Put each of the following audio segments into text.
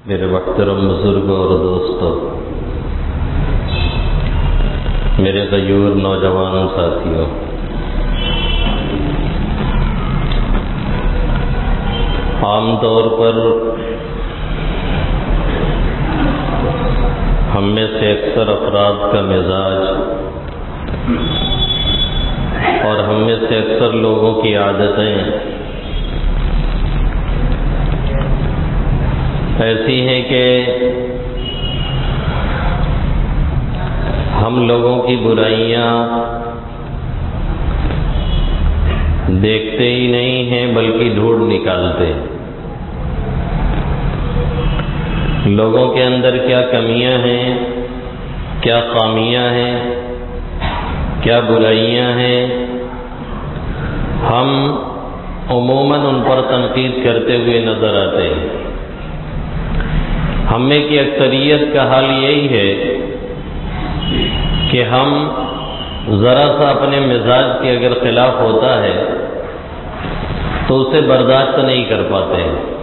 میرے محترم بزرگوں اور دوستوں، میرے غیور نوجوان ساتھیوں، عام طور پر ہم میں سے اکثر افراد کا مزاج اور ہم میں سے اکثر لوگوں کی عادتیں ایسی ہیں کہ ہم لوگوں کی برائیاں دیکھتے ہی نہیں ہیں بلکہ ڈھونڈ نکالتے ہیں۔ لوگوں کے اندر کیا کمیاں ہیں، کیا خامیاں ہیں، کیا برائیاں ہیں، ہم عموماً ان پر تنقید کرتے ہوئے نظر آتے ہیں۔ ہم میں کی اکثریت کا حال یہی ہے کہ ہم ذرا سا اپنے مزاج کے اگر خلاف ہوتا ہے تو اسے برداشت نہیں کر پاتے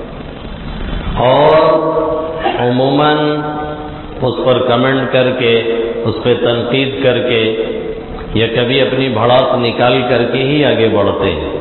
ہیں اور عموماً اس پر کمنٹ کر کے، اس پہ تنقید کر کے یا کبھی اپنی بھڑاس نکال کر کے ہی آگے بڑھتے ہیں۔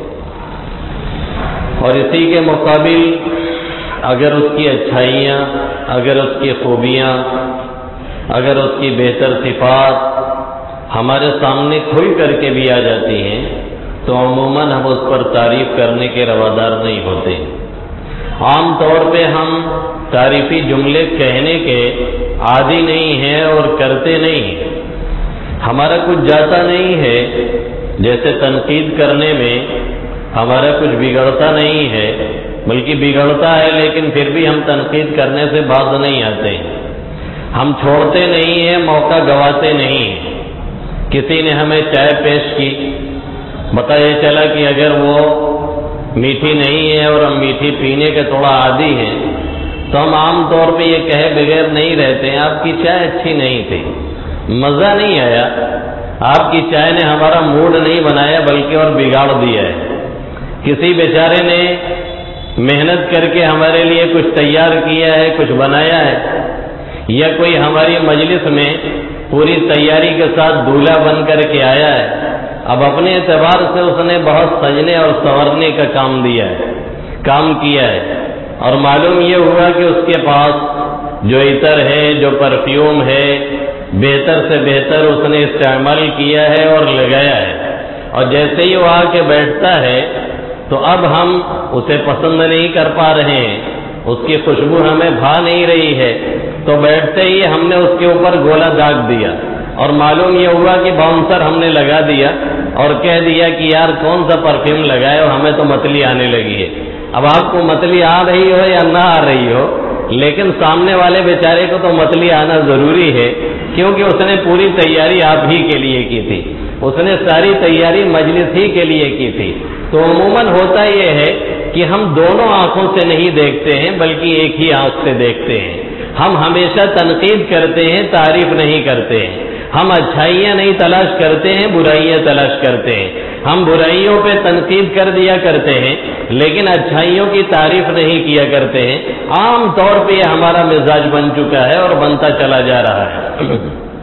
اور اسی کے مقابل اگر اس کی اچھائیاں، اگر اس کی خوبیاں، اگر اس کی بہتر صفات ہمارے سامنے کھل کر کے بھی آ جاتی ہیں تو عموماً ہم اس پر تعریف کرنے کے روادار نہیں ہوتے۔ عام طور پہ ہم تعریفی جملے کہنے کے عادی نہیں ہیں اور کرتے نہیں ہیں۔ ہمارا کچھ جاتا نہیں ہے، جیسے تنقید کرنے میں ہمارا کچھ بگڑتا نہیں ہے، بلکہ بگڑتا ہے لیکن پھر بھی ہم تنقید کرنے سے باز نہیں آتے ہیں۔ ہم چھوڑتے نہیں ہیں، موقع گواتے نہیں ہیں۔ کسی نے ہمیں چائے پیش کی، پتہ یہ چلا کہ اگر وہ میٹھی نہیں ہے اور ہم میٹھی پینے کے تھوڑا عادی ہیں تو ہم عام طور پہ یہ کہے بغیر نہیں رہتے ہیں آپ کی چائے اچھی نہیں تھی، مزہ نہیں آیا، آپ کی چائے نے ہمارا موڈ نہیں بنایا بلکہ اور بگاڑ دیا ہے۔ کسی بیچارے نے محنت کر کے ہمارے لیے کچھ تیار کیا ہے، کچھ بنایا ہے، یا کوئی ہماری مجلس میں پوری تیاری کے ساتھ دولہا بن کر کے آیا ہے، اب اپنے اعتبار سے اس نے بہت سجنے اور سنورنے کا کام کیا ہے اور معلوم یہ ہوا کہ اس کے پاس جو عطر ہے، جو پرفیوم ہے، بہتر سے بہتر اس نے استعمال کیا ہے اور لگایا ہے، اور جیسے ہی وہ آ کے بیٹھتا ہے تو اب ہم اسے پسند نہیں کر پا رہے ہیں، اس کی خوشبو ہمیں بھا نہیں رہی ہے، تو بیٹھتے ہی ہم نے اس کے اوپر گولا داغ دیا اور معلوم یہ ہوا کہ باؤنسر ہم نے لگا دیا اور کہہ دیا کہ یار کون سا پرفیوم لگائے ہو، ہمیں تو متلی آنے لگی ہے۔ اب آپ کو متلی آ رہی ہو یا نہ آ رہی ہو، لیکن سامنے والے بیچارے کو تو متلی آنا ضروری ہے کیونکہ اس نے پوری تیاری آپ ہی کے لیے کی تھی، اس نے ساری تیاری مجلس ہی کے لیے کی تھی۔ تو عموماً ہوتا یہ ہے کہ ہم دونوں آنکھوں سے نہیں دیکھتے ہیں بلکہ ایک ہی آنکھ سے دیکھتے ہیں۔ ہم ہمیشہ تنقید کرتے ہیں، تعریف نہیں کرتے ہیں۔ ہم اچھائیاں نہیں تلاش کرتے ہیں، برائیاں تلاش کرتے ہیں۔ ہم برائیوں پہ تنقید کر دیا کرتے ہیں لیکن اچھائیوں کی تعریف نہیں کیا کرتے ہیں۔ عام طور پہ یہ ہمارا مزاج بن چکا ہے اور بنتا چلا جا رہا ہے۔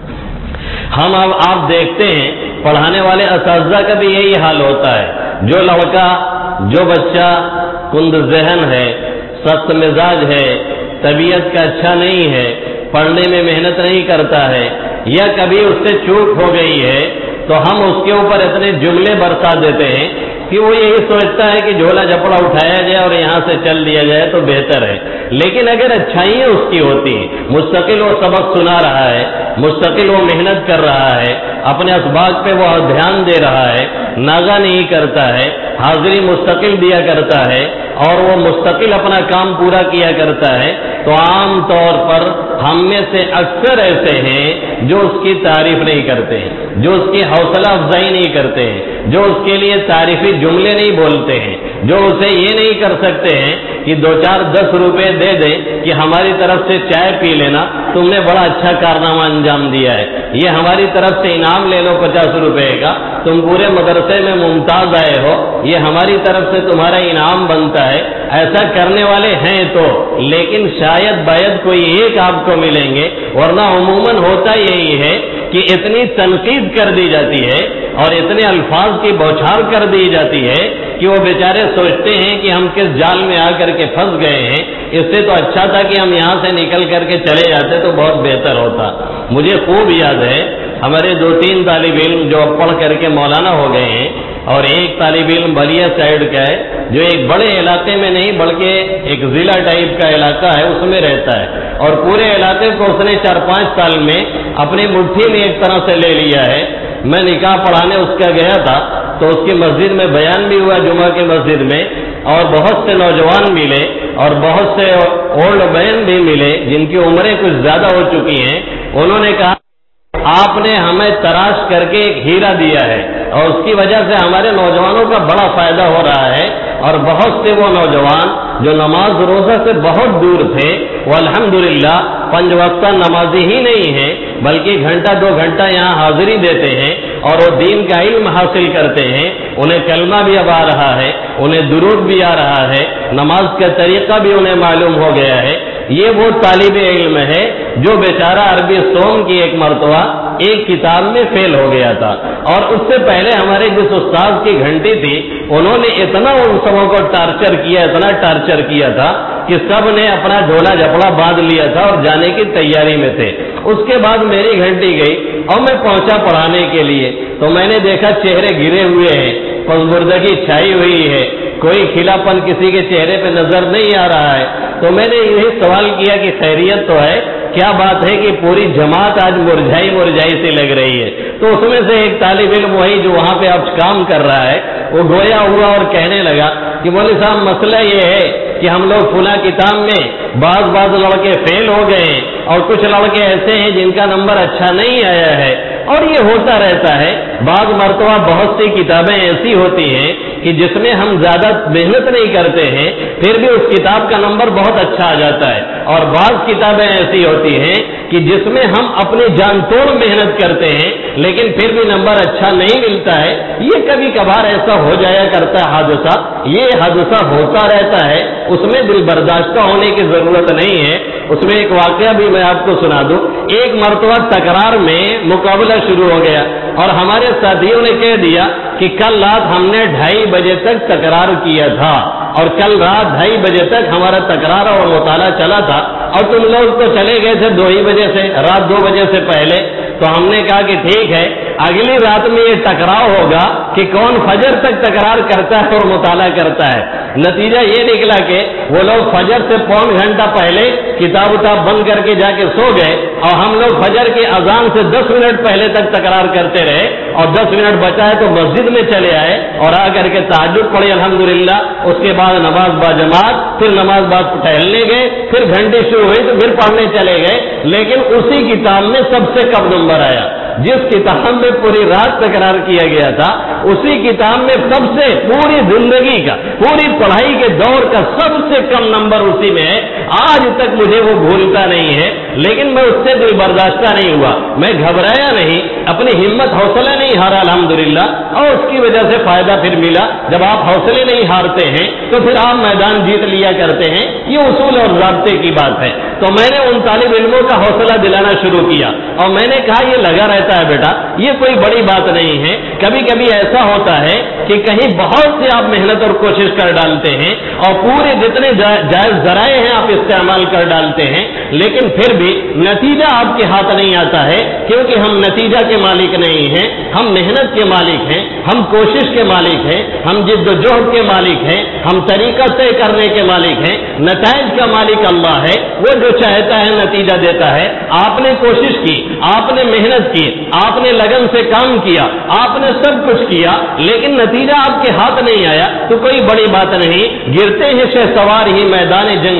ہم اب آپ دیکھتے ہیں پڑھانے والے اساتذہ کا بھی یہی حال ہوتا ہے۔ جو لڑکا، جو بچہ کند ذہن ہے، سخت مزاج ہے، طبیعت کا اچھا نہیں ہے، پڑھنے میں محنت نہیں کرتا ہے یا کبھی اس سے چوک ہو گئی ہے تو ہم اس کے اوپر اتنے جملے برسا دیتے ہیں کہ وہ یہی سوچتا ہے کہ جھولا جھپڑا اٹھایا جائے اور یہاں سے چل دیا جائے تو بہتر ہے۔ لیکن اگر اچھائیاں اس کی ہوتی ہیں، مستقل وہ سبق سنا رہا ہے، مستقل وہ محنت کر رہا ہے، اپنے اسباق پہ وہ دھیان دے رہا ہے، ناغہ نہیں کرتا ہے، حاضری مستقل دیا کرتا ہے اور وہ مستقل اپنا کام پورا کیا کرتا ہے، تو عام طور پر ہم میں سے اکثر ایسے ہیں جو اس کی تعریف نہیں کرتے ہیں، جو اس کی حوصلہ افزائی نہیں کرتے ہیں، جو اس کے لیے تعریفی جملے نہیں بولتے ہیں، جو اسے یہ نہیں کر سکتے ہیں کہ 2-4-10 روپے دے دیں کہ ہماری طرف سے چائے پی لینا تو تم نے بڑا اچھا کارنامہ انجام دیا ہے، یہ ہماری طرف سے انعام لے لو 50 روپے کا، تم پورے مدرسے میں ممتاز آئے ہو، یہ ہماری طرف سے تمہارا انعام بنتا ہے۔ ایسا کرنے والے ہیں تو، لیکن شاید باید کوئی ایک آپ کو ملیں گے، ورنہ عموماً ہوتا یہی ہے کہ اتنی تنقید کر دی جاتی ہے اور اتنے الفاظ کی بوچھار کر دی جاتی ہے کہ وہ بیچارے سوچتے ہیں کہ ہم کس جال میں آ کر کے پھنس گئے ہیں، اس سے تو اچھا تھا کہ ہم یہاں سے نکل کر کے چلے جاتے تو بہت بہتر ہوتا۔ مجھے خوب یاد ہے ہمارے 2-3 طالب علم جو پڑھ کر کے مولانا ہو گئے ہیں، اور ایک طالب علم بلیا سائڈ کا ہے جو ایک بڑے علاقے میں نہیں بلکہ ایک ضلع ٹائپ کا علاقہ ہے اس میں رہتا ہے، اور پورے علاقے کو اس نے 4-5 سال میں اپنی مٹھی میں ایک طرح سے لے لیا ہے۔ میں نکاح پڑھانے اس کا گیا تھا تو اس کی مسجد میں بیان بھی ہوا، جمعہ کی مسجد میں، اور بہت سے نوجوان ملے اور بہت سے اولڈ مین بھی ملے جن کی عمریں کچھ زیادہ ہو چکی ہیں۔ انہوں نے کہا آپ نے ہمیں تراش کر کے ایک ہیرا دیا ہے اور اس کی وجہ سے ہمارے نوجوانوں کا بڑا فائدہ ہو رہا ہے، اور بہت سے وہ نوجوان جو نماز روزہ سے بہت دور تھے وہ الحمدللہ 5 وقتہ نمازی ہی نہیں ہیں بلکہ 1-2 گھنٹہ یہاں حاضری دیتے ہیں اور وہ دین کا علم حاصل کرتے ہیں، انہیں کلمہ بھی اب آ رہا ہے، انہیں درود بھی آ رہا ہے، نماز کا طریقہ بھی انہیں معلوم ہو گیا ہے۔ یہ وہ طالب علم ہے جو بیچارہ عربی سوم کی ایک مرتبہ ایک کتاب میں فیل ہو گیا تھا، اور اس سے پہلے ہمارے جس استاد کی گھنٹی تھی انہوں نے اتنا ان سبوں کو ٹارچر کیا، اتنا ٹارچر کیا تھا کہ سب نے اپنا جھولا جھپڑا باندھ لیا تھا اور جانے کی تیاری میں تھے۔ اس کے بعد میری گھنٹی گئی اور میں پہنچا پڑھانے کے لیے تو میں نے دیکھا چہرے گرے ہوئے ہیں، پسماندگی چھائی ہوئی ہے، کوئی کھلا پن کسی کے چہرے پہ نظر نہیں آ رہا ہے۔ تو میں نے یہی سوال کیا کہ خیریت تو ہے، کیا بات ہے کہ پوری جماعت آج مرجھائی سی لگ رہی ہے؟ تو اس میں سے ایک طالب علم وہی جو وہاں پہ اب کام کر رہا ہے وہ گویا ہوا اور کہنے لگا کہ مولوی صاحب مسئلہ یہ ہے کہ ہم لوگ فلاں کتاب میں بعض لڑکے فیل ہو گئے ہیں اور کچھ لڑکے ایسے ہیں جن کا نمبر اچھا نہیں آیا ہے، اور یہ ہوتا رہتا ہے۔ بعض مرتبہ بہت سی کتابیں ایسی ہوتی ہیں کہ جس میں ہم زیادہ محنت نہیں کرتے ہیں پھر بھی اس کتاب کا نمبر بہت اچھا آ جاتا ہے، اور بعض کتابیں ایسی ہوتی ہیں کہ جس میں ہم اپنی جان توڑ محنت کرتے ہیں لیکن پھر بھی نمبر اچھا نہیں ملتا ہے۔ یہ کبھی کبھار ایسا ہو جایا کرتا ہے حادثہ، یہ حادثہ ہوتا رہتا ہے، اس میں دل برداشتہ ہونے کی ضرورت نہیں ہے۔ اس میں ایک واقعہ بھی میں آپ کو سنا دوں۔ ایک مرتبہ تکرار میں مقابلہ شروع ہو گیا اور ہمارے ساتھیوں نے کہہ دیا کہ کل رات ہم نے 2:30 بجے تک تکرار کیا تھا اور کل رات 2:30 بجے تک ہمارا تکرار اور مطالعہ چلا تھا، اور تم لوگ تو چلے گئے تھے 2 ہی بجے سے، رات 2 بجے سے پہلے۔ تو ہم نے کہا کہ ٹھیک ہے، اگلی رات میں یہ ٹکراؤ ہوگا کہ کون فجر تک تکرار کرتا ہے اور مطالعہ کرتا ہے۔ نتیجہ یہ نکلا کہ وہ لوگ فجر سے 1.25 گھنٹہ پہلے کتاب بند کر کے جا کے سو گئے، اور ہم لوگ فجر کی اذان سے 10 منٹ پہلے تک تکرار کرتے رہے، اور 10 منٹ بچا ہے تو مسجد میں چلے آئے اور آ کر کے تہجد پڑھی الحمدللہ۔ اس کے بعد نماز با جماعت، پھر نماز بعد ٹہلنے گئے، پھر گھنٹی شروع ہوئی تو پھر پڑھنے چلے گئے۔ لیکن اسی کتاب میں سب سے کم نمبر آیا، جس کتاب میں پوری رات تکرار کیا گیا تھا اسی کتاب میں سب سے پوری زندگی کا، پوری پڑھائی کے دور کا سب سے کم نمبر اسی میں ہے۔ آج تک مجھے وہ بھولتا نہیں ہے، لیکن میں اس سے دل برداشتہ نہیں ہوا، میں گھبرایا نہیں، اپنی ہمت حوصلہ نہیں ہارا الحمدللہ، اور اس کی وجہ سے فائدہ پھر ملا۔ جب آپ حوصلے نہیں ہارتے ہیں تو پھر آپ میدان جیت لیا کرتے ہیں، یہ اصول اور ضابطے کی بات ہے۔ تو میں نے ان طالب علموں کا حوصلہ دلانا شروع کیا اور میں نے کہا یہ لگا رہتا ہے بیٹا، یہ کوئی بڑی بات نہیں ہے۔ کبھی کبھی ایسا ہوتا ہے کہ کہیں بہت سے آپ محنت اور کوشش کر ڈالتے ہیں اور پورے جتنے جائز ذرائع ہیں آپ استعمال کر ڈالتے ہیں، لیکن پھر بھی نتیجہ آپ کے ہاتھ نہیں آتا ہے، کیونکہ ہم نتیجہ کے مالک نہیں ہیں، ہم محنت کے مالک ہیں، ہم کوشش کے مالک ہیں، ہم جد و جہد کے مالک ہیں، ہم طریقہ طے کرنے کے مالک ہیں۔ نتائج کا مالک اللہ ہے، وہ جو چاہتا ہے نتیجہ دیتا ہے۔ آپ نے کوشش کی، آپ نے محنت کی، آپ نے لگن سے کام کیا، آپ نے سب کچھ کیا، لیکن نتیجہ آپ کے ہاتھ نہیں آیا تو کوئی بڑی بات نہیں۔ گرتے ہیں شہ سوار ہی میدان جنگ میں،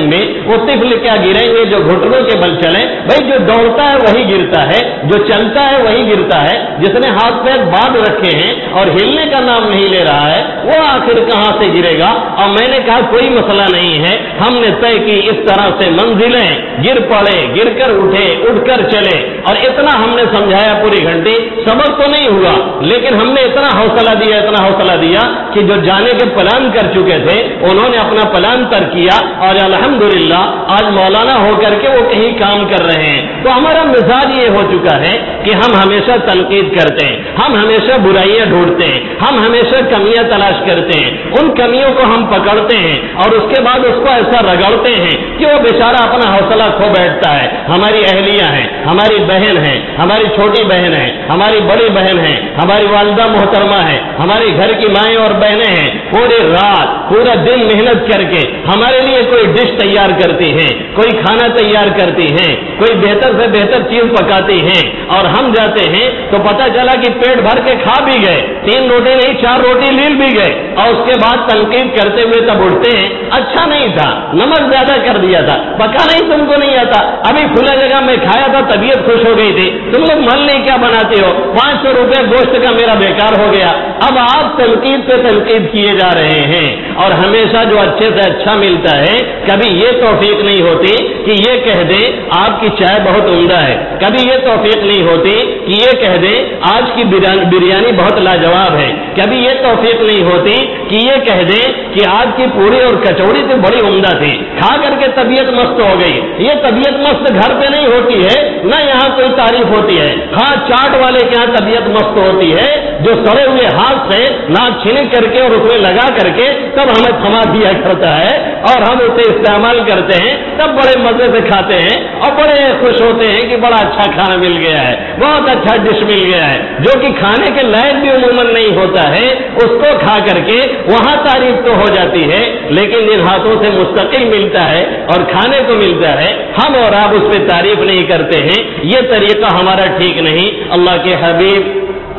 वो तिफल क्या गिरेंगे जो घुटनों के बल चले? भाई जो दौड़ता है वही गिरता है, जो चलता है वही गिरता है। जिसने हाथ पैर बांध रखे हैं और हिलने का नाम नहीं ले रहा है वो आखिर कहां से गिरेगा? और मैंने कहा कोई मसला नहीं है, हमने तय की इस तरह से मंजिलें, गिर पड़े, गिरकर उठे, उठकर चले, और इतना हमने समझाया पूरी घंटे, सबक तो नहीं हुआ, लेकिन हमने इतना हौसला दिया कि जो जाने के प्लान कर चुके थे उन्होंने अपना प्लान तर किया और अल्हम्दुलिल्लाह आज मौलाना होकर के वो कहीं काम कर रहे हैं। तो हमारा मिजाज ये हो चुका है कि हम हमेशा तनकीद करते हैं, हम हमेशा बुराइयां ढूंढते हैं, हम हमेशा कमियां तलाश करते हैं, उन कमियों को हम पकड़ते हैं और उसके बाद उसको ऐसा रगड़ते हैं कि वो बेचारा अपना हौसला खो बैठता है। हमारी अहलियां हैं, हमारी बहन है, हमारी छोटी बहन है, हमारी बड़ी बहन है, हमारी वालिदा मोहतरमा है, हमारी घर की माएं और बहनें हैं, पूरी रात पूरा दिन मेहनत करके हमारे लिए कोई डिश तैयार करती हैं, कोई खाना तैयार करती हैं, कोई बेहतर से बेहतर चीज पकाती हैं, और हम जाते हैं तो पता चला कि पेट भर के खा भी गए, 3 रोटी नहीं 4 रोटी लील भी गए, और उसके बाद तनकीद करते हुए तब उठते हैं, अच्छा नहीं था, नमक ज्यादा कर दिया था, पका नहीं, तुमको नहीं आता, अभी खुला जगह में खाया था, तबीयत खुश हो गई थी, तुम लोग मन नहीं क्या बनाते हो, 500 रुपए गोश्त का मेरा बेकार हो गया। अब आप तनकीद पे तनकीद किए जा रहे हैं, और हमेशा जो अच्छे से अच्छा मिलता है कभी ये तौफीक नहीं होती कि ये कह दे आपकी चाय बहुत उम्दा है, कभी ये तौफीक नहीं होती कि ये कह दे आज की बिरयानी बहुत लाजवाब है, कभी ये तौफीक नहीं होती कि ये कह दे कि आज की पूरी और कचौड़ी तो बड़ी उम्दा थी, खा करके तबीयत मस्त हो गई। ये तबीयत मस्त घर पे नहीं होती है, न यहाँ कोई तारीफ होती है। हाँ, चाट वाले के यहाँ तबीयत मस्त होती है, जो सड़े हुए हाथ से नाक छिनक करके और उसमें लगा करके तब हमें थमा दिया करता है और हम उसे इस्तेमाल करते हैं, तब बड़े मजे से खाते हैं और बड़े खुश होते हैं कि बड़ा अच्छा खाना मिल गया है, बहुत अच्छा डिश मिल गया है, जो कि खाने के लायक भी उमूमन नहीं होता है, उसको खा करके वहां तारीफ तो हो जाती है, लेकिन जिन हाथों से मुस्तकिल मिलता है और खाने को मिलता है, हम और आप उस पर तारीफ नहीं करते हैं। ये तरीका हमारा ठीक नहीं। अल्लाह के हबीब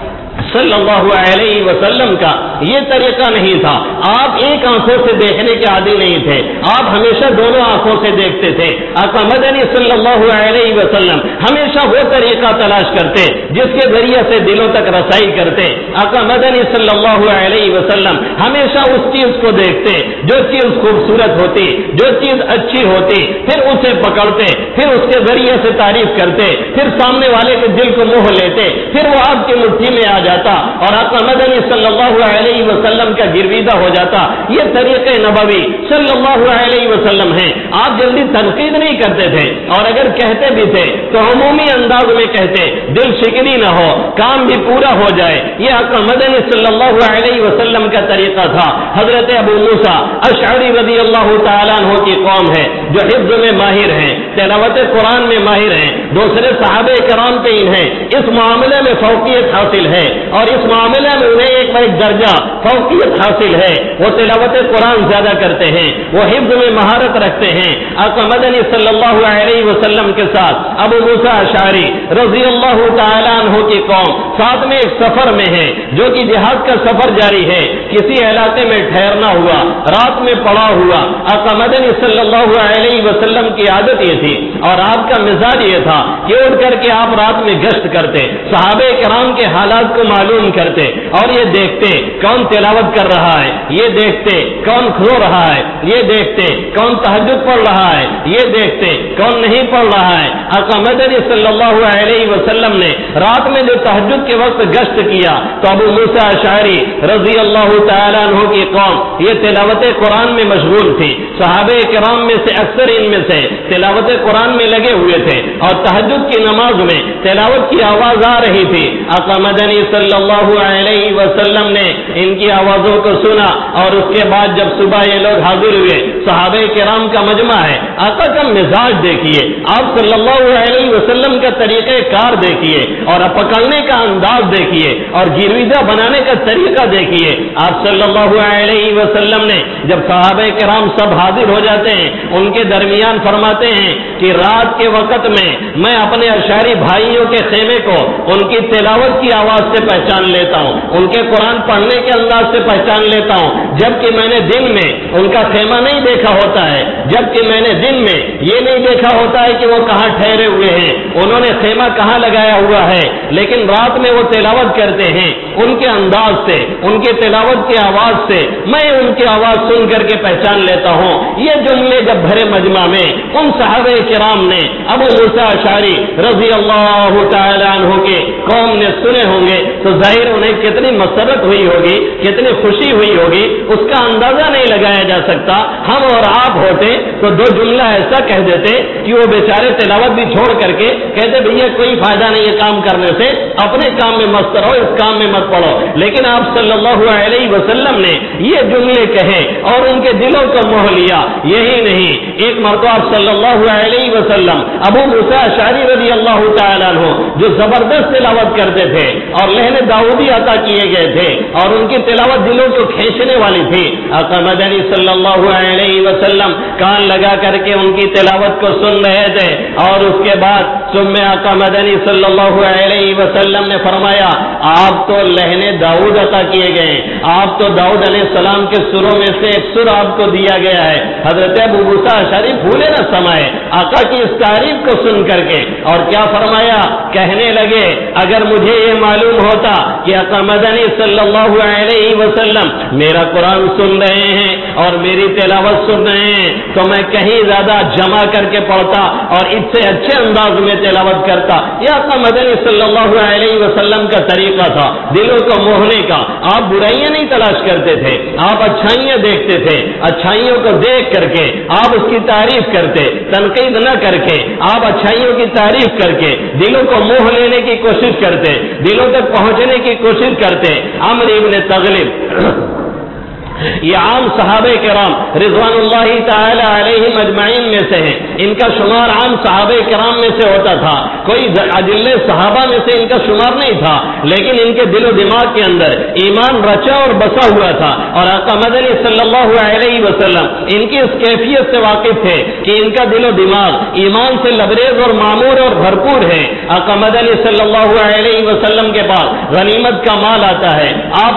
सल्लल्लाहु अलैहि वसल्लम का ये तरीका नहीं था। आप एक आंखों से देखने के आदी नहीं थे, आप हमेशा दोनों आंखों से देखते थे। आका मदनी सल्लल्लाहु अलैहि वसल्लम हमेशा वो तरीका तलाश करते जिसके जरिए से दिलों तक रसाई करते। आका मदनी सल्लल्लाहु अलैहि वसल्लम हमेशा उस चीज को देखते जो चीज खूबसूरत होती, जो चीज अच्छी होती, फिर उसे पकड़ते, फिर उसके जरिए से तारीफ करते, फिर सामने वाले के दिल को मोह लेते, फिर वो आपकी मुट्ठी में आ जाता और आका मदनी सल्लल्लाहु अलैहि वसल्लम का गिरविदा हो जाता। ये तरीक़े नबवी सल्लल्लाहु अलैहि वसल्लम है। आप जल्दी तनकीद नहीं करते थे, और अगर कहते भी थे तो अमूमी अंदाज में कहते, दिल शिकनी न हो, काम भी पूरा हो जाए। ये आका मदनी सल्लल्लाहु अलैहि वसल्लम का तरीका था। हजरत अबू मूसा अशअरी रज़ियल्लाहु तआला अन्हु की कौम है जो हिफ्ज़ में माहिर हैं, तिलावत कुरान में माहिर हैं, दूसरे सहाबे किराम पे इन्हें इस मामले में फौकियत हासिल है और इस मामले में उन्हें एक दर्जा फौकियत हासिल है। वो तिलावत कुरान ज्यादा करते हैं, वो हिफ्ज़ में महारत रखते हैं। आका मदनी सल्लल्लाहु अलैहि वसल्लम के साथ अबू मूसा अशअरी रज़ियल्लाहु तआला अन्हु की कौम साथ में एक सफर में है, जो कि जिहाद का सफर जारी है। किसी इलाके में ठहरना हुआ, रात में पड़ा हुआ। आका मदनी सल्लल्लाहु अलैहि वसल्लम की आदत ये थी और आपका मिजाज ये था कि उठ करके आप रात में गश्त करते, सहाबे किराम के हालात को मालूम करते और ये देखते कौन तिलावत कर रहा है, ये देखते कौन खो रहा है, ये देखते कौन तहज्जुद पढ़ रहा है, ये देखते कौन नहीं पढ़ रहा है। आका मदनी सल्लल्लाहु अलैहि वसल्लम ने रात में जो तहज्जुद के वक्त गश्त किया तो अबू मूसा अशअरी रज़ियल्लाहु तआला अन्हु की कौम ये तिलावत कुरान में मशगूल थी। सहाबे किराम में से अक्सर इनमें से तिलावत कुरान में लगे हुए थे और तहज्जुद की नमाज में तिलावत की आवाज आ रही थी। आका मदनी सल्लल्लाहु अलैहि वसल्लम ने इनकी आवाजों को सुना और उसके बाद जब सुबह ये लोग हाजिर हुए, सहाबे किराम का मजमा है, आका का मिजाज देखिए, आप सल्लल्लाहु अलैहि वसल्लम का तरीक़े कार देखिए और पकड़ने का अंदाज देखिए और गिरविदा बनाने का तरीका देखिए। आप सल्लल्लाहु अलैहि वसल्लम ने जब सहाबे किराम सब हाजिर हो जाते हैं, उनके दरमियान फरमाते हैं कि रात के वक्त में मैं अपने अशअरी भाइयों के खेमे को उनकी तिलावत की आवाज से پہچان لیتا ہوں, ان کے قرآن پڑھنے کے انداز سے پہچان لیتا ہوں, جبکہ میں نے دن میں ان کا خیمہ نہیں دیکھا ہوتا ہے, جبکہ میں نے دن میں یہ نہیں دیکھا ہوتا ہے کہ وہ کہاں ٹھہرے ہوئے ہیں, انہوں نے خیمہ کہاں لگایا ہوا ہے, لیکن رات میں وہ تلاوت کرتے ہیں. ان کے انداز سے, ان کے تلاوت کی آواز سے میں ان کی آواز سن کر کے پہچان لیتا ہوں. یہ جملے جب بھرے مجمع میں ان صحابہ کرام نے ابو موسیٰ اشعری رضی اللہ تعالی عنہ کے قوم نے سنے ہوں گے تو ظاہر انہیں کتنی مسرت ہوئی ہوگی, کتنی خوشی ہوئی ہوگی, اس کا اندازہ نہیں لگایا جا سکتا. ہم اور آپ ہوتے تو دو جملہ ایسا کہہ دیتے کہ وہ بیچارے تلاوت بھی چھوڑ کر کے کہتے بھیا کوئی فائدہ نہیں ہے کام کرنے سے, اپنے کام میں مست رہو, اس کام میں مت پڑو. لیکن آپ صلی اللہ علیہ وسلم نے یہ جملے کہے اور ان کے دلوں کو موہ لیا. یہی نہیں, ایک مرتبہ آپ صلی اللہ علیہ وسلم ابو موسیٰ اشعری رضی اللہ تعالیٰ عنہ جو زبردست تلاوت کرتے تھے اور لہن داؤدی عطا کیے گئے تھے اور ان کی تلاوت دلوں کو کھینچنے والی تھی, آقا مدنی صلی اللہ علیہ وسلم کان لگا کر کے ان کی تلاوت کو سن رہے تھے. اور اس کے بعد ثم آقا مدنی صلی اللہ علیہ وسلم نے فرمایا آپ تو لہن داؤد عطا کیے گئے, آپ تو داؤد علیہ السلام کے سروں میں سے ایک سر آپ کو دیا گیا ہے. حضرت ابو موسیٰ اشعری بھولے نہ سمائے آقا کی اس تعریف کو سن کر کے, اور کیا فرمایا, کہنے لگے اگر مجھے یہ معلوم ہوتا کہ آقا مدنی صلی اللہ علیہ وسلم میرا قرآن سن رہے ہیں اور میری تلاوت سن رہے ہیں تو میں کہیں زیادہ جمع کر کے پڑھتا اور اس سے اچھے انداز میں تلاوت کرتا. یہ آقا مدنی صلی اللہ علیہ وسلم کا طریقہ تھا دلوں کو موہنے کا. آپ برائیاں نہیں تلاش کرتے تھے, آپ اچھائیاں دیکھتے تھے, اچھائیوں کو دیکھ کر کے آپ اس کی تعریف کرتے, تنقید نہ کر کے آپ اچھائیوں کی تعریف کر کے دلوں کو موہ لینے کی کوشش کرتے, دلوں تک پہنچنے کی کوشش کرتے. عمرو ابن تغلب یہ عام صحابہ کرام رضوان اللہ تعالی علیہم اجمعین میں سے ہیں, ان کا شمار عام صحابہ کرام میں سے ہوتا تھا, کوئی اجل صحابہ میں سے ان کا شمار نہیں تھا, لیکن ان کے دل و دماغ کے اندر ایمان رچا اور بسا ہوا تھا. اور آقا مدنی صلی اللہ علیہ وسلم ان کی اس کیفیت سے واقف تھے کہ ان کا دل و دماغ ایمان سے لبریز اور معمور اور بھرپور ہے. آقا مدنی صلی اللہ علیہ وسلم کے پاس غنیمت کا مال آتا ہے,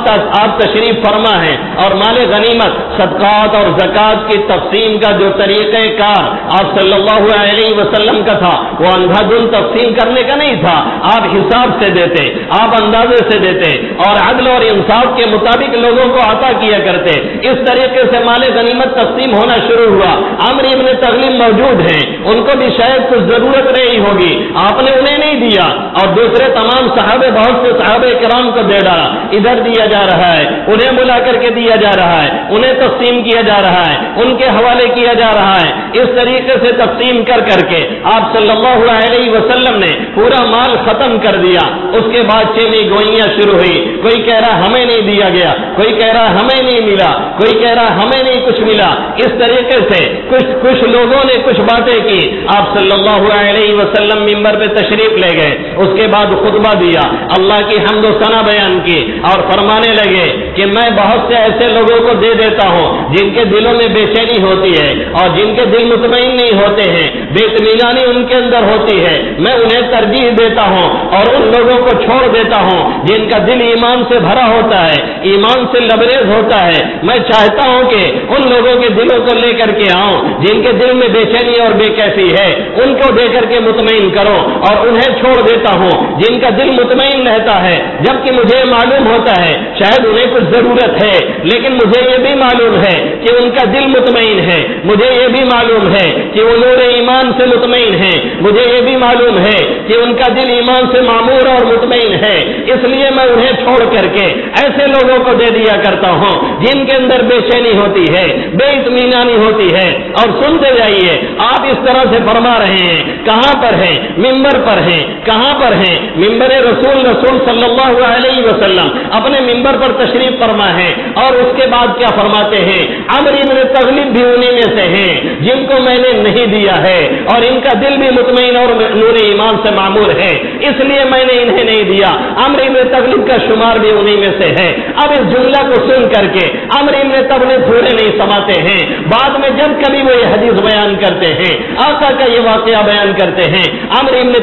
آپ تشریف فرما ہے اور غنیمت صدقات اور زکات کی تقسیم کا جو طریقہ کار آپ صلی اللہ علیہ وسلم کا تھا وہ اندھا دھند تقسیم کرنے کا نہیں تھا. آپ حساب سے دیتے, آپ اندازے سے دیتے اور عدل اور انصاف کے مطابق لوگوں کو عطا کیا کرتے. اس طریقے سے مال غنیمت تقسیم ہونا شروع ہوا. عمرو ابن تغلب موجود ہیں, ان کو بھی شاید کچھ ضرورت رہی ہوگی, آپ نے انہیں نہیں دیا اور دوسرے تمام صحابہ, بہت سے صحابہ کرام کو دے ڈالا. ادھر دیا جا رہا ہے, انہیں بلا کر کے دیا جا رہا ہے, انہیں تقسیم کیا جا رہا ہے, ان کے حوالے کیا جا رہا ہے. اس طریقے سے تقسیم کر کر کے آپ صلی اللہ علیہ وسلم نے پورا مال ختم کر دیا. اس کے بعد چینی گوئیاں شروع ہوئی, کوئی کہہ رہا ہمیں نہیں دیا گیا, کوئی کہہ رہا ہمیں نہیں ملا, کوئی کہہ رہا ہمیں نہیں کچھ ملا. اس طریقے سے کچھ لوگوں نے کچھ باتیں کی. آپ صلی اللہ علیہ وسلم منبر پہ تشریف لے گئے, اس کے بعد خطبہ دیا, اللہ کی حمد و ثنا بیان کی اور فرمانے لگے کہ میں بہت سے ایسے لوگوں کو دے دیتا ہوں جن کے دلوں میں بے چینی ہوتی ہے اور جن کے دل مطمئن نہیں ہوتے ہیں, بے اطمینانی ان کے اندر ہوتی ہے. میں انہیں ترجیح دیتا ہوں اور ان لوگوں کو چھوڑ دیتا ہوں جن کا دل ایمان سے بھرا ہوتا ہے, ایمان سے لبریز ہوتا ہے. میں چاہتا ہوں کہ ان لوگوں کے دلوں کو لے کر کے آؤں جن کے دل میں بے چینی اور بے کیفی ہے, ان کو دے کر کے مطمئن کرو اور انہیں چھوڑ دیتا ہوں جن کا دل مطمئن رہتا ہے, جبکہ مجھے معلوم ہوتا ہے شاید انہیں کچھ ضرورت ہے, لیکن مجھے یہ بھی معلوم ہے کہ ان کا دل مطمئن ہے. مجھے یہ بھی معلوم ہے کہ وہ نور ایمان سے مطمئن ہے. مجھے یہ بھی معلوم ہے کہ ان کا دل ایمان سے معمور اور مطمئن ہے. اس لیے میں انہیں چھوڑ کر کے ایسے لوگوں کو دے دیا کرتا ہوں جن کے اندر بے چینی ہوتی ہے, بے اطمینانی ہوتی ہے. اور سنتے جائیے, آپ اس طرح سے فرما رہے ہیں, کہاں پر ہیں, ممبر پر ہیں, کہاں پر ہیں, ممبر رسول صلی اللہ علیہ وسلم اپنے ممبر پر تشریف فرما ہے. اور اس کے بعد کیا فرماتے ہیں, عمرو ابن تغلب بھی انہی میں سے ہیں جن کو میں نے نہیں دیا ہے اور ان کا دل بھی مطمئن اور نور ایمان سے معمور ہے, اس لیے میں نے انہیں نہیں دیا. عمرو ابن تغلب کا شمار بھی انہی میں سے ہے. اب اس جملہ کو سن کر کے عمرو ابن تغلب تھوڑے نہیں سماتے ہیں. بعد میں جب کبھی وہ یہ حدیث بیان کرتے ہیں, آقا کا یہ واقعہ بیان کرتے ہیں, عمرو ابن تغلب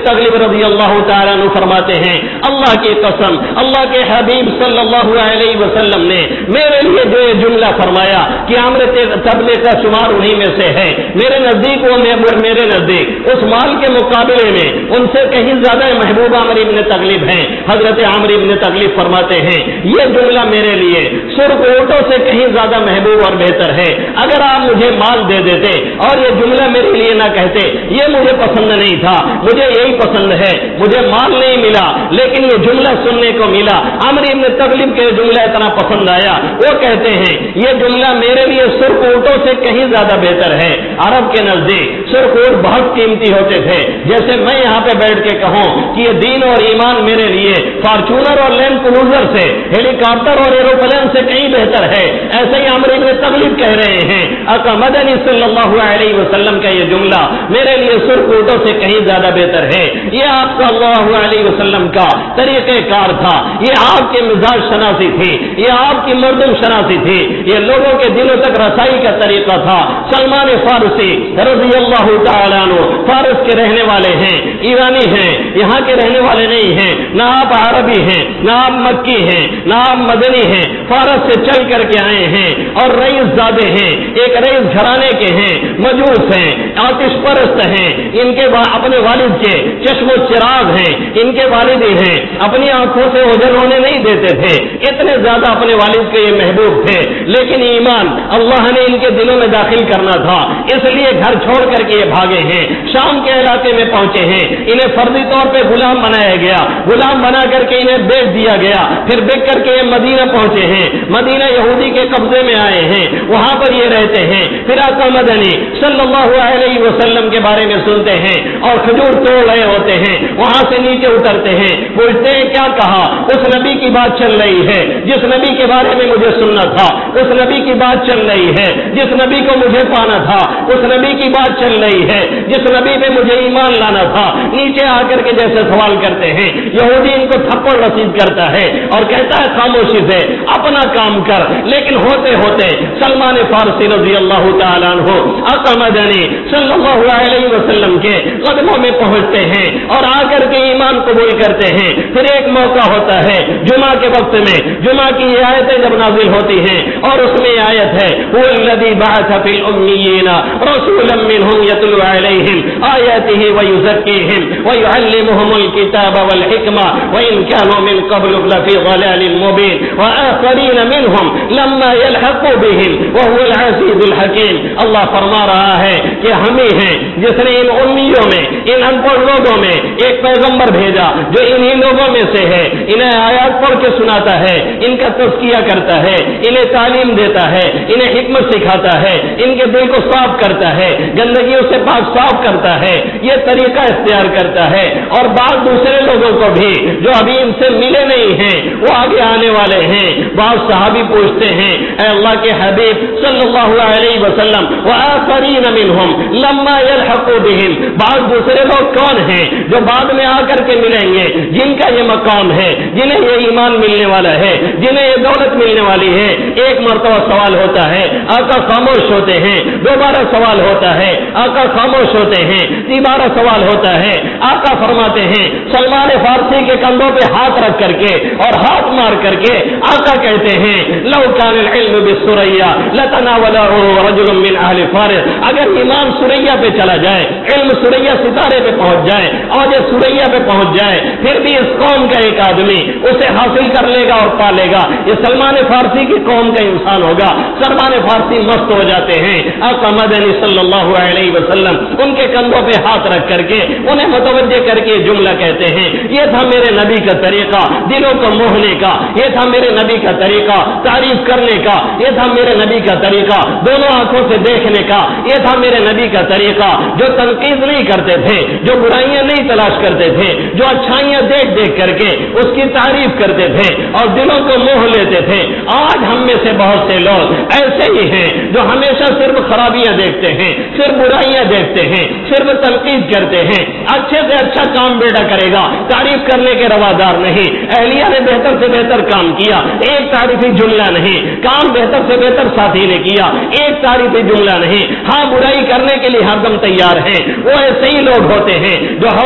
रज़ी अल्लाह तआला अन्हु फरमाते हैं, अल्लाह की कसम, अल्लाह के हबीब सल्लल्लाहु अलैहि वसल्लम ने मेरे लिए जो ये जुमला फरमाया कि आमर तबले का शुमार उन्हीं में से है, मेरे नजदीक वो मेरे नजदीक उस माल के मुकाबले में उनसे कहीं ज्यादा महबूब आमिर इब्न तगलिब हैं। हजरत आमिर इब्न तगलिब फरमाते हैं, ये जुमला मेरे लिए सुर्ख ऊंटों से कहीं ज्यादा महबूब और बेहतर है। अगर आप मुझे माल दे देते और ये जुमला मेरे लिए ना कहते, ये मुझे पसंद नहीं था, मुझे यही पसंद है, मुझे माल नहीं मिला लेकिन ये जुमला सुनने को मिला, आमिर इब्न तगलिब के जुमला इतना पसंद आया, वो कहते हैं ये जुमला मेरे लिए सुर्ख ऊंटों से कहीं ज्यादा बेहतर है। अरब के नजदीक सुर्ख ऊंट बहुत कीमती होते थे। जैसे मैं यहाँ पे बैठ के कहूँ कि ये दीन और ईमान मेरे लिए फॉर्च्यूनर और लैंड क्रूजर से, हेलीकॉप्टर और एरोप्लेन से कहीं बेहतर है, ऐसे ही आमिर इब्न तगलिब कह रहे हैं आका मदनी सल्लल्लाहु अलैहि वसल्लम का ये जुमला मेरे लिए सुर्ख ऊंटों से कहीं ज्यादा बेहतर है। ये आप सल्लल्लाहु अलैहि वसल्लम का तरीक़ेकार था, ये आपके मिजाज शनासी थी, ये आपकी मर्दम शनासी थी, ये लोगों के दिलों तक रसाई का तरीका था। सलमान फारसी रज़ी अल्लाह तआला अन्हु फारस के रहने वाले हैं, ईरानी हैं, यहाँ के रहने वाले नहीं हैं, ना आप अरबी हैं, ना आप मक्की हैं, ना आप मदनी हैं, फारस से चल करके आए हैं और रईस ज़ादे हैं, एक रईस घराने के हैं, मजूस हैं, आतिश परस्त हैं, इनके अपने वालिद के चश्मो चिराग हैं, इनके वालिद हैं, अपनी आंखों से ओझल होने नहीं देते थे, इतने ज्यादा अपने वालिद के ये महबूब थे। लेकिन ईमान अल्लाह ने इनके दिलों में दाखिल करना था, इसलिए घर छोड़ करके ये भागे हैं, शाम के इलाके में पहुंचे हैं, इन्हें फर्जी तौर पे गुलाम बनाया गया, गुलाम बना करके इन्हें बेच दिया गया, फिर बेच करके ये मदीना पहुंचे हैं, मदीना यहूदी के कब्जे में आए हैं, वहां पर ये रहते हैं। फिर आका मदनी सल्लल्लाहु अलैहि वसल्लम के बारे में सुनते हैं और खजूर तोड़ रहे होते हैं, वहां से नीचे उतरते हैं, पूछते हैं क्या कहा, उस नबी की बात चल रही है जिस नबी के बारे में मुझे सुनना था, उस नबी की बात चल रही है जिस नबी को मुझे पाना था, उस नबी की बात चल रही है जिस नबी पे मुझे ईमान लाना था। नीचे आकर के जैसे सवाल करते हैं, यहूदी इनको थप्पड़ रसीद करता है और कहता है खामोशी से अपना काम कर। लेकिन होते होते सलमान फारसी रज़ी अल्लाह तआला अन्हु आका मदनी सल्लल्लाहु अलैहि वसल्लम के कदमों में पहुंचते हैं और आकर के ईमान कबूल करते हैं। फिर एक मौका होता है जुमा के वक्त में, जुमा की ये आयतें जब नाजिल होती हैं और उसमें आयत है वल्लज़ी बअथ फिल उम्मिय्यीना रसूलन मिनहुम यतलू अलैहिम आयातिही व युज़क्कीहिम व युअल्लिमुहुमुल किताब वल हिकमा व इन कानू मिन क़ब्लु लफ़ी ज़लालिन मुबीन व आखरीन मिनहुम लम्मा यल्हक़ू बिहिम व हुवल अज़ीज़ुल हकीम। अल्लाह फरमा रहा है कि हम ही हैं जिसने इन उम्मियों में, इन अनपढ़ लोगों में एक पैगंबर भेजा जो इन्हीं लोगों में से है, इन्हें आयत पढ़ के सुनाता है, इनका तज़किया करता है, इन्हें तालीम देता है, इन्हें हिकमत सिखाता है, इनके दिल को साफ करता है, गंदगियों से पाक साफ करता है, ये तरीका इख्तियार करता है। और बाद दूसरे लोगों को भी जो अभी इनसे मिले नहीं हैं वो आगे आने वाले हैं। बाद सहाबी पूछते हैं ऐ अल्लाह के हबीब सल्लल्लाहु अलैहि वसल्लम व आखरीन मिनहुम लम्मा यल्हक़ू बिहिम, बाद दूसरे लोग कौन हैं जो बाद में आकर के मिलेंगे, जिनका ये मकाम है, जिन्हें ये ईमान मिलने वाला है, जिन्हें ये दौलत मिलने वाली है। एक मर्तबा सवाल होता है, आका खामोश होते हैं, दोबारा सवाल होता है, आका खामोश होते हैं, तीबारा सवाल होता है। आका फरमाते हैं सलमान फारसी के कंधों पे हाथ रख करके और हाथ मार करके आका कहते हैं लौ कानल इल्म बिसुरैया लतनावलहु रजुलुम मिन अहली फारिस, अगर ईमान सुरैया पे चला जाए, इल्म सुरैया सितारे पे पहुंच जाए और ये सुरैया पे पहुंच जाए, फिर भी इस कौम का एक आदमी उसे हासिल कर लेगा और पा लेगा। ये सलमान फारसी की कौम का इंसान होगा। सलमान फारसी मस्त हो जाते हैं। आका मदनी सल्लल्लाहु अलैहि वसल्लम उनके कंधों पे हाथ रख करके उन्हें मुतवज्जे करके जुमला कहते हैं, ये था मेरे नबी का तरीका दिलों को मोहने का, ये था मेरे नबी का तरीका तारीफ करने का, ये था मेरे नबी का तरीका दोनों आंखों से देखने का, ये था मेरे नबी का तरीका जो तनकीद नहीं करते थे, जो बुराइयां नहीं तलाश करते थे, जो अच्छाइयां देख देख करके उसकी तारीफ करते थे और दिलों को मोह लेते थे। आज हम में से बहुत से लोग ऐसे ही हैं जो हमेशा सिर्फ खराबियां देखते हैं, सिर्फ बुराइयां देखते हैं, सिर्फ तनकीद करते हैं। अच्छे से अच्छा काम बेटा करेगा, तारीफ करने के रवादार नहीं। अहलिया ने बेहतर से बेहतर काम किया, एक तारीफी जुमला नहीं। काम बेहतर से बेहतर साथी ने किया, एक तारीफी जुमला नहीं। हाँ, बुराई करने के लिए हरदम तैयार हैं। वो ऐसे ही लोग होते हैं जो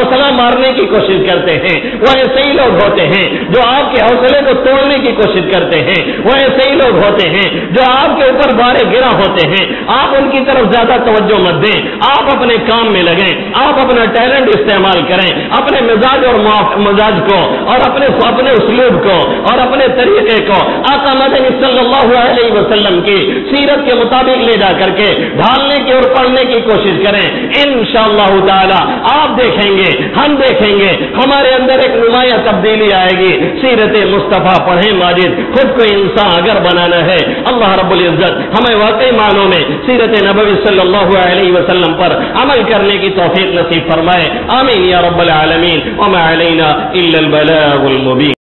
حوصلہ مارنے کی کوشش کرتے ہیں، وہ ایسے ہی لوگ ہوتے ہیں جو آپ کے حوصلے کو توڑنے کی کوشش کرتے ہیں، وہ ایسے ہی لوگ ہوتے ہیں جو آپ کے اوپر بارے گرا ہوتے ہیں۔ آپ ان کی طرف زیادہ توجہ مت دیں، آپ اپنے کام میں لگیں، آپ اپنا ٹیلنٹ استعمال کریں، اپنے مزاج اور مزاج کو اور اپنے اسلوب کو اور اپنے طریقے کو آقا مدنی صلی اللہ علیہ وسلم کی سیرت کے مطابق لے جا کر کے ڈھالنے کی اور پڑھنے کی کوشش کریں۔ انشاءاللہ تعالی آپ دیکھیں گے، ہم دیکھیں گے، ہمارے اندر ایک نمایاں تبدیلی آئے گی۔ سیرت مصطفیٰ پڑھیں ماجد، خود کو انسان اگر بنانا ہے، اللہ رب العزت ہمیں واقعی معنوں میں سیرت نبوی صلی اللہ علیہ وسلم پر عمل کرنے کی توفیق نصیب فرمائے۔ آمین یا رب العالمین۔ وما علینا الا البلاغ المبین۔